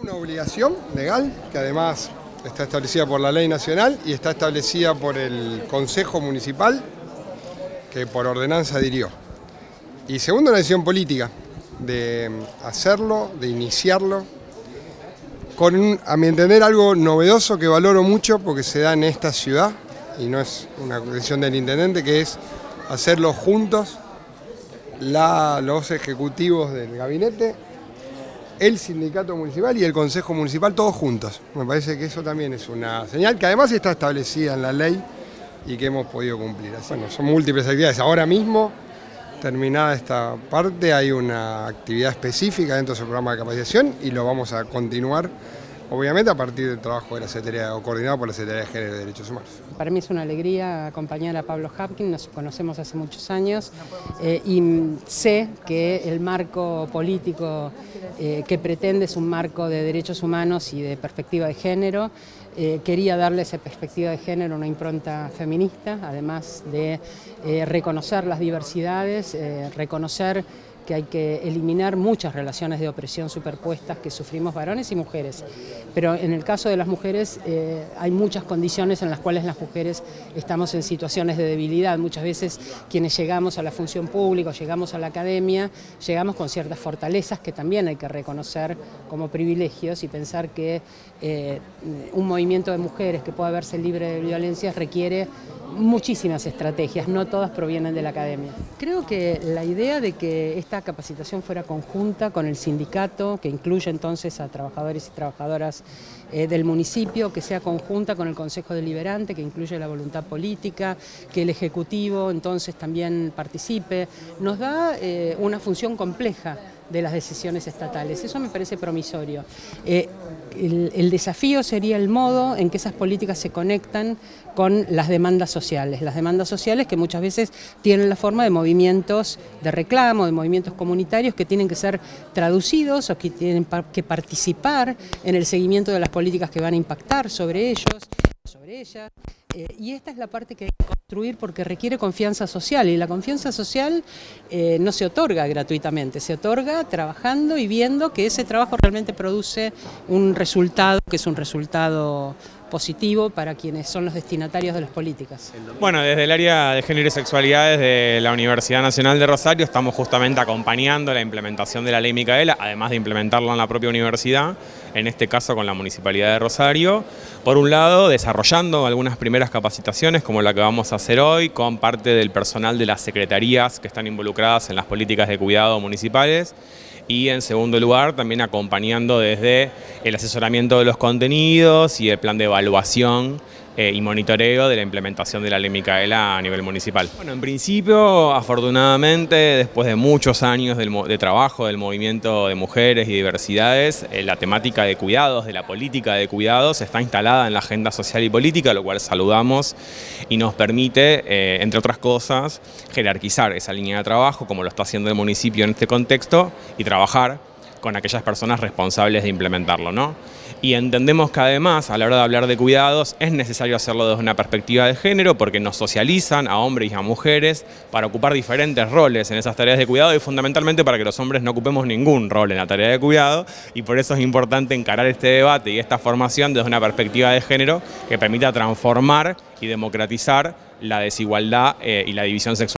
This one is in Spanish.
una obligación legal que además está establecida por la ley nacional y está establecida por el Consejo Municipal, que por ordenanza adhirió. Y segundo, una decisión política de hacerlo, de iniciarlo, con, a mi entender, algo novedoso que valoro mucho porque se da en esta ciudad y no es una decisión del intendente, que es hacerlo juntos, los ejecutivos del gabinete, el sindicato municipal y el consejo municipal, todos juntos. Me parece que eso también es una señal que además está establecida en la ley y que hemos podido cumplir. Bueno, son múltiples actividades. Ahora mismo, terminada esta parte, hay una actividad específica dentro de ese programa de capacitación y lo vamos a continuar, obviamente, a partir del trabajo de la Secretaría, o coordinado por la Secretaría de Género y Derechos Humanos. Para mí es una alegría acompañar a Pablo Hapkin, nos conocemos hace muchos años y sé que el marco político que pretende es un marco de derechos humanos y de perspectiva de género. Quería darle esa perspectiva de género una impronta feminista, además de reconocer las diversidades, reconocer que hay que eliminar muchas relaciones de opresión superpuestas que sufrimos varones y mujeres. Pero en el caso de las mujeres hay muchas condiciones en las cuales las mujeres estamos en situaciones de debilidad. Muchas veces quienes llegamos a la función pública, llegamos a la academia, llegamos con ciertas fortalezas que también hay que reconocer como privilegios y pensar que un movimiento de mujeres que pueda verse libre de violencia requiere muchísimas estrategias, no todas provienen de la academia. Creo que la idea de que esta capacitación fuera conjunta con el sindicato, que incluye entonces a trabajadores y trabajadoras del municipio, que sea conjunta con el Consejo Deliberante, que incluye la voluntad política, que el Ejecutivo entonces también participe, nos da una función compleja de las decisiones estatales. Eso me parece promisorio. El desafío sería el modo en que esas políticas se conectan con las demandas sociales que muchas veces tienen la forma de movimientos de reclamo, de movimientos comunitarios que tienen que ser traducidos o que tienen que participar en el seguimiento de las políticas que van a impactar sobre ellos, sobre ellas. Y esta es la parte que hay que construir porque requiere confianza social y la confianza social no se otorga gratuitamente, se otorga trabajando y viendo que ese trabajo realmente produce un resultado que es un resultado positivo para quienes son los destinatarios de las políticas. Bueno, desde el área de género y sexualidades de la Universidad Nacional de Rosario estamos justamente acompañando la implementación de la Ley Micaela, además de implementarla en la propia universidad, en este caso con la Municipalidad de Rosario. Por un lado, desarrollando algunas primeras capacitaciones como la que vamos a hacer hoy con parte del personal de las secretarías que están involucradas en las políticas de cuidado municipales. Y en segundo lugar, también acompañando desde el asesoramiento de los contenidos y el plan de evaluación y monitoreo de la implementación de la Ley Micaela a nivel municipal. Bueno, en principio, afortunadamente, después de muchos años de trabajo del movimiento de mujeres y diversidades, la temática de cuidados, de la política de cuidados, está instalada en la agenda social y política, lo cual saludamos y nos permite, entre otras cosas, jerarquizar esa línea de trabajo, como lo está haciendo el municipio en este contexto, y trabajar con aquellas personas responsables de implementarlo, ¿no? Y entendemos que además, a la hora de hablar de cuidados, es necesario hacerlo desde una perspectiva de género porque nos socializan a hombres y a mujeres para ocupar diferentes roles en esas tareas de cuidado y fundamentalmente para que los hombres no ocupemos ningún rol en la tarea de cuidado, y por eso es importante encarar este debate y esta formación desde una perspectiva de género que permita transformar y democratizar la desigualdad y la división sexual.